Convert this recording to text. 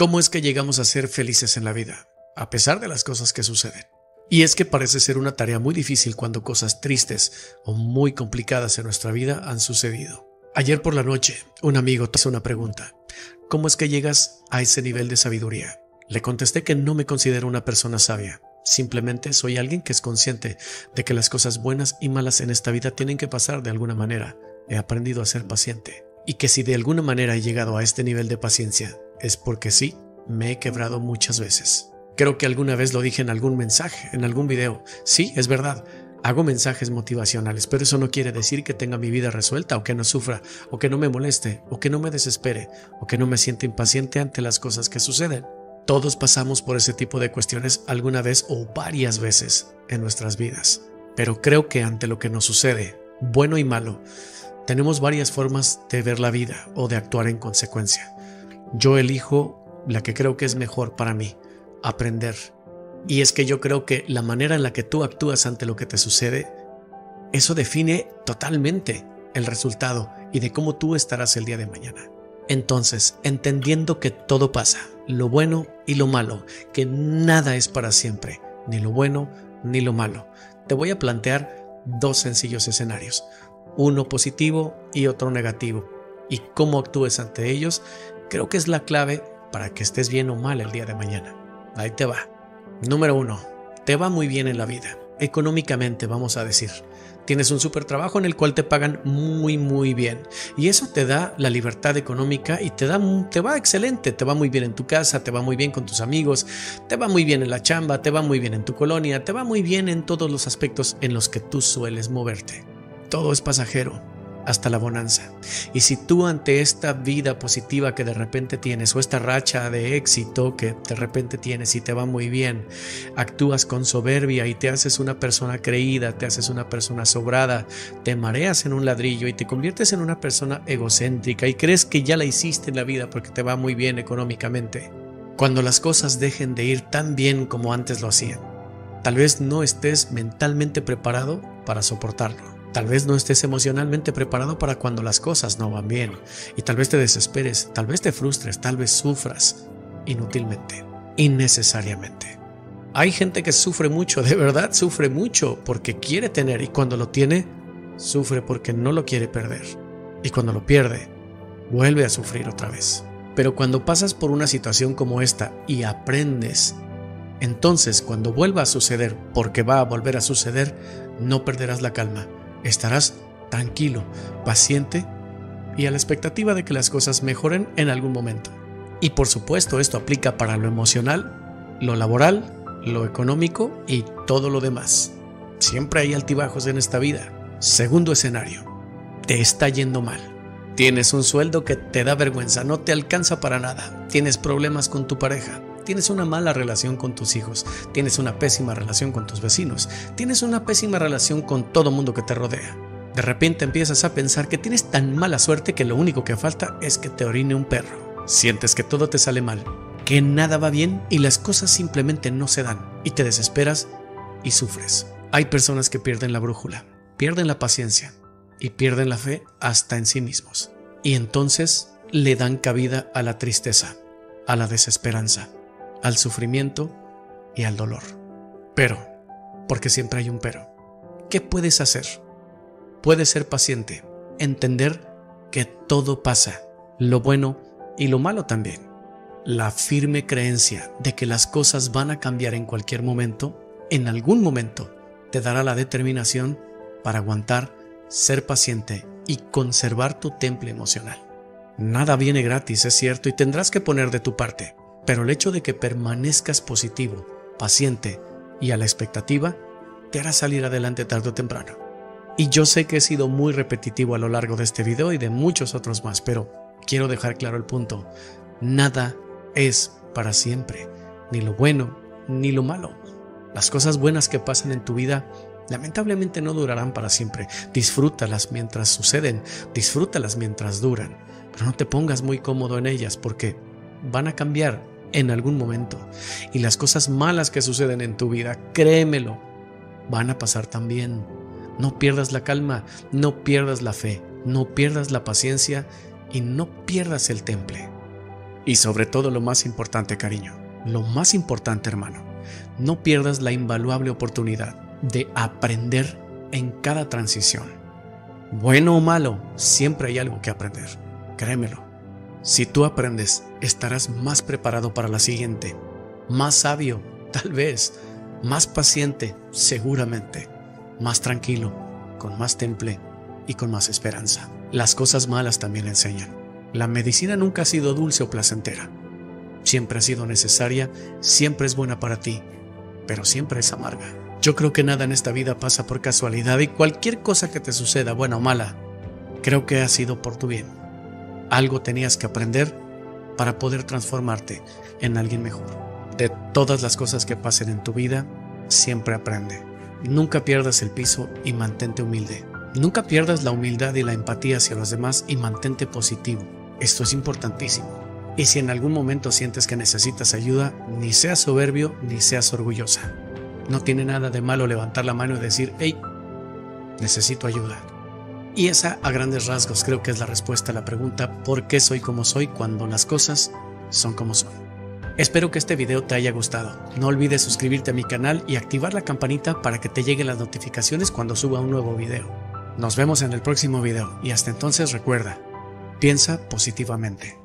¿Cómo es que llegamos a ser felices en la vida, a pesar de las cosas que suceden? Y es que parece ser una tarea muy difícil cuando cosas tristes o muy complicadas en nuestra vida han sucedido. Ayer por la noche, un amigo te hizo una pregunta. ¿Cómo es que llegas a ese nivel de sabiduría? Le contesté que no me considero una persona sabia. Simplemente soy alguien que es consciente de que las cosas buenas y malas en esta vida tienen que pasar de alguna manera. He aprendido a ser paciente. Y que si de alguna manera he llegado a este nivel de paciencia, es porque sí, me he quebrado muchas veces. Creo que alguna vez lo dije en algún mensaje, en algún video. Sí, es verdad, hago mensajes motivacionales, pero eso no quiere decir que tenga mi vida resuelta o que no sufra, o que no me moleste, o que no me desespere, o que no me sienta impaciente ante las cosas que suceden. Todos pasamos por ese tipo de cuestiones alguna vez o varias veces en nuestras vidas. Pero creo que ante lo que nos sucede, bueno y malo, tenemos varias formas de ver la vida o de actuar en consecuencia. Yo elijo la que creo que es mejor para mí, aprender. Y es que yo creo que la manera en la que tú actúas ante lo que te sucede, eso define totalmente el resultado y de cómo tú estarás el día de mañana. Entonces, entendiendo que todo pasa, lo bueno y lo malo, que nada es para siempre, ni lo bueno ni lo malo, te voy a plantear dos sencillos escenarios, uno positivo y otro negativo, y cómo actúes ante ellos, creo que es la clave para que estés bien o mal el día de mañana. Ahí te va. Número 1. Te va muy bien en la vida. Económicamente, vamos a decir. Tienes un súper trabajo en el cual te pagan muy bien. Y eso te da la libertad económica y te va excelente. Te va muy bien en tu casa, te va muy bien con tus amigos, te va muy bien en la chamba, te va muy bien en tu colonia, te va muy bien en todos los aspectos en los que tú sueles moverte. Todo es pasajero, hasta la bonanza. Y si tú ante esta vida positiva que de repente tienes o esta racha de éxito que de repente tienes y te va muy bien, actúas con soberbia y te haces una persona creída, te haces una persona sobrada, te mareas en un ladrillo y te conviertes en una persona egocéntrica y crees que ya la hiciste en la vida porque te va muy bien económicamente, cuando las cosas dejen de ir tan bien como antes lo hacían, tal vez no estés mentalmente preparado para soportarlo. Tal vez no estés emocionalmente preparado para cuando las cosas no van bien y tal vez te desesperes, tal vez te frustres, tal vez sufras inútilmente, innecesariamente. Hay gente que sufre mucho, de verdad sufre mucho porque quiere tener y cuando lo tiene, sufre porque no lo quiere perder y cuando lo pierde, vuelve a sufrir otra vez. Pero cuando pasas por una situación como esta y aprendes, entonces cuando vuelva a suceder, porque va a volver a suceder, no perderás la calma. Estarás tranquilo, paciente y a la expectativa de que las cosas mejoren en algún momento. Y por supuesto esto aplica para lo emocional, lo laboral, lo económico y todo lo demás. Siempre hay altibajos en esta vida. Segundo escenario, te está yendo mal. Tienes un sueldo que te da vergüenza, no te alcanza para nada. Tienes problemas con tu pareja. Tienes una mala relación con tus hijos, tienes una pésima relación con tus vecinos, tienes una pésima relación con todo mundo que te rodea. De repente empiezas a pensar que tienes tan mala suerte que lo único que falta es que te orine un perro. Sientes que todo te sale mal, que nada va bien y las cosas simplemente no se dan y te desesperas y sufres. Hay personas que pierden la brújula, pierden la paciencia y pierden la fe hasta en sí mismos. Y entonces le dan cabida a la tristeza, a la desesperanza, al sufrimiento y al dolor. Pero, porque siempre hay un pero, ¿qué puedes hacer? Puedes ser paciente, entender que todo pasa, lo bueno y lo malo también. La firme creencia de que las cosas van a cambiar en cualquier momento, en algún momento, te dará la determinación para aguantar, ser paciente y conservar tu temple emocional. Nada viene gratis, es cierto, y tendrás que poner de tu parte. Pero el hecho de que permanezcas positivo, paciente y a la expectativa te hará salir adelante tarde o temprano. Y yo sé que he sido muy repetitivo a lo largo de este video y de muchos otros más, pero quiero dejar claro el punto. Nada es para siempre, ni lo bueno ni lo malo. Las cosas buenas que pasan en tu vida lamentablemente no durarán para siempre. Disfrútalas mientras suceden, disfrútalas mientras duran, pero no te pongas muy cómodo en ellas porque van a cambiar en algún momento y las cosas malas que suceden en tu vida, créemelo, van a pasar también. No pierdas la calma, no pierdas la fe, no pierdas la paciencia y no pierdas el temple. Y sobre todo lo más importante, cariño, lo más importante, hermano, no pierdas la invaluable oportunidad de aprender en cada transición. Bueno o malo, siempre hay algo que aprender, créemelo. Si tú aprendes, estarás más preparado para la siguiente, más sabio, tal vez, más paciente, seguramente, más tranquilo, con más temple y con más esperanza. Las cosas malas también enseñan. La medicina nunca ha sido dulce o placentera. Siempre ha sido necesaria, siempre es buena para ti, pero siempre es amarga. Yo creo que nada en esta vida pasa por casualidad y cualquier cosa que te suceda, buena o mala, creo que ha sido por tu bien. Algo tenías que aprender para poder transformarte en alguien mejor. De todas las cosas que pasen en tu vida, siempre aprende. Nunca pierdas el piso y mantente humilde. Nunca pierdas la humildad y la empatía hacia los demás y mantente positivo. Esto es importantísimo. Y si en algún momento sientes que necesitas ayuda, ni seas soberbio ni seas orgullosa. No tiene nada de malo levantar la mano y decir, hey, necesito ayuda. Y esa, a grandes rasgos, creo que es la respuesta a la pregunta ¿por qué soy como soy cuando las cosas son como son? Espero que este video te haya gustado. No olvides suscribirte a mi canal y activar la campanita para que te lleguen las notificaciones cuando suba un nuevo video. Nos vemos en el próximo video y hasta entonces recuerda, piensa positivamente.